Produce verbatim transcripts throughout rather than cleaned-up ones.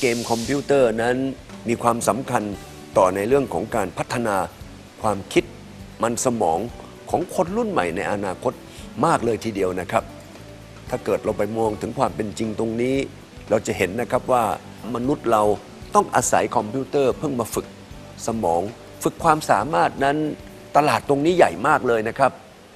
มคอมพิวเตอร์นั้นมีความสำคัญต่อในเรื่องของการพัฒนาความคิดมันสมองของคนรุ่นใหม่ในอนาคตมากเลยทีเดียวนะครับถ้าเกิดเราไปมองถึงความเป็นจริงตรงนี้เราจะเห็นนะครับว่ามนุษย์เราต้องอาศัยคอมพิวเตอร์เพิ่งมาฝึกสมองฝึกความสามารถนั้นตลาดตรงนี้ใหญ่มากเลยนะครับ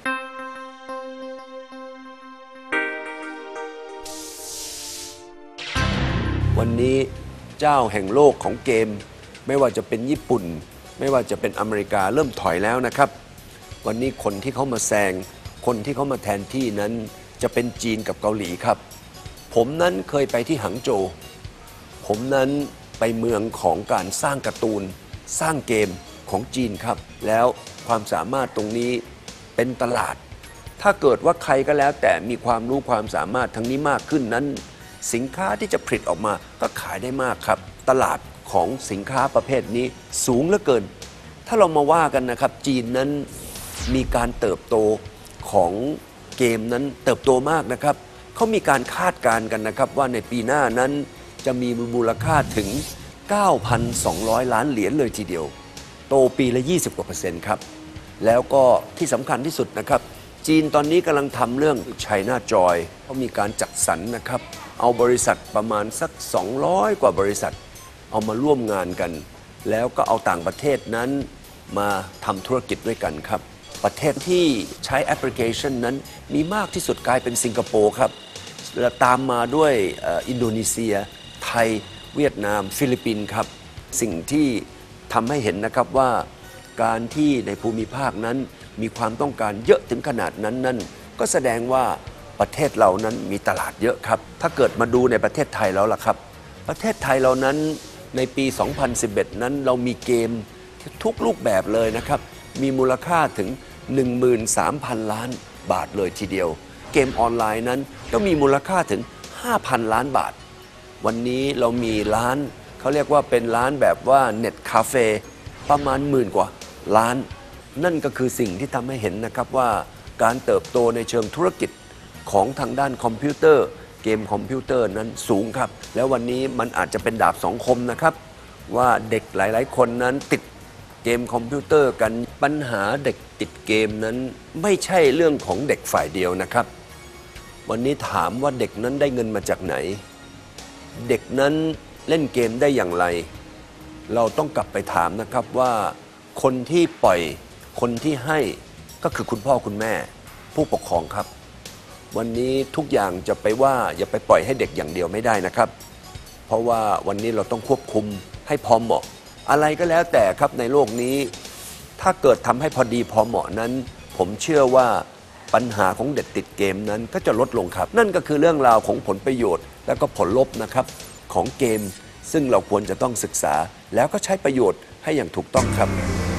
วันนี้เจ้าแห่งโลกของเกมไม่ว่าจะเป็นญี่ปุ่นไม่ว่าจะเป็นอเมริกาเริ่มถอยแล้วนะครับวันนี้คนที่เขามาแซงคนที่เขามาแทนที่นั้นจะเป็นจีนกับเกาหลีครับผมนั้นเคยไปที่หังโจวผมนั้นไปเมืองของการสร้างการ์ตูนสร้างเกมของจีนครับแล้วความสามารถตรงนี้เป็นตลาดถ้าเกิดว่าใครก็แล้วแต่มีความรู้ความสามารถทั้งนี้มากขึ้นนั้นสินค้าที่จะผลิตออกมาก็ขายได้มากครับตลาดของสินค้าประเภทนี้สูงเหลือเกินถ้าเรามาว่ากันนะครับจีนนั้นมีการเติบโตของเกมนั้นเติบโตมากนะครับเขามีการคาดการณ์กันนะครับว่าในปีหน้านั้นจะมีมูลค่าถึง เก้าพันสองร้อย ล้านเหรียญเลยทีเดียวโตปีละยี่สิบกว่าเปอร์เซ็นต์ครับแล้วก็ที่สำคัญที่สุดนะครับจีนตอนนี้กำลังทำเรื่อง China Joy เขามีการจัดสรรนะครับเอาบริษัทประมาณสักสองร้อยกว่าบริษัทเอามาร่วมงานกันแล้วก็เอาต่างประเทศนั้นมาทำธุรกิจด้วยกันครับประเทศที่ใช้แอปพลิเคชันนั้นมีมากที่สุดกลายเป็นสิงคโปร์ครับและตามมาด้วยอินโดนีเซียไทยเวียดนามฟิลิปปินส์ครับสิ่งที่ทำให้เห็นนะครับว่าการที่ในภูมิภาคนั้นมีความต้องการเยอะถึงขนาดนั้นนั่นก็แสดงว่าประเทศเรานั้นมีตลาดเยอะครับถ้าเกิดมาดูในประเทศไทยแล้วล่ะครับประเทศไทยเรานั้นในปี สองพันสิบเอ็ด นั้นเรามีเกมทุกรูปแบบเลยนะครับมีมูลค่าถึง หนึ่งหมื่นสามพัน ล้านบาทเลยทีเดียวเกมออนไลน์นั้นก็มีมูลค่าถึง ห้าพัน ล้านบาทวันนี้เรามีร้านเขาเรียกว่าเป็นร้านแบบว่าเน็ตคาเฟ่ประมาณหมื่นกว่าล้านนั่นก็คือสิ่งที่ทำให้เห็นนะครับว่าการเติบโตในเชิงธุรกิจของทางด้านคอมพิวเตอร์เกมคอมพิวเตอร์นั้นสูงครับแล้ววันนี้มันอาจจะเป็นดาบสองคมนะครับว่าเด็กหลายๆคนนั้นติดเกมคอมพิวเตอร์กันปัญหาเด็กติดเกมนั้นไม่ใช่เรื่องของเด็กฝ่ายเดียวนะครับวันนี้ถามว่าเด็กนั้นได้เงินมาจากไหนเด็กนั้นเล่นเกมได้อย่างไรเราต้องกลับไปถามนะครับว่าคนที่ปล่อยคนที่ให้ก็คือคุณพ่อคุณแม่ผู้ปกครองครับวันนี้ทุกอย่างจะไปว่าอย่าไปปล่อยให้เด็กอย่างเดียวไม่ได้นะครับเพราะว่าวันนี้เราต้องควบคุมให้พอเหมาะอะไรก็แล้วแต่ครับในโลกนี้ถ้าเกิดทำให้พอดีพอเหมาะนั้นผมเชื่อว่าปัญหาของเด็กติดเกมนั้นก็จะลดลงครับนั่นก็คือเรื่องราวของผลประโยชน์และก็ผลลบนะครับของเกมซึ่งเราควรจะต้องศึกษาแล้วก็ใช้ประโยชน์ให้อย่างถูกต้องครับ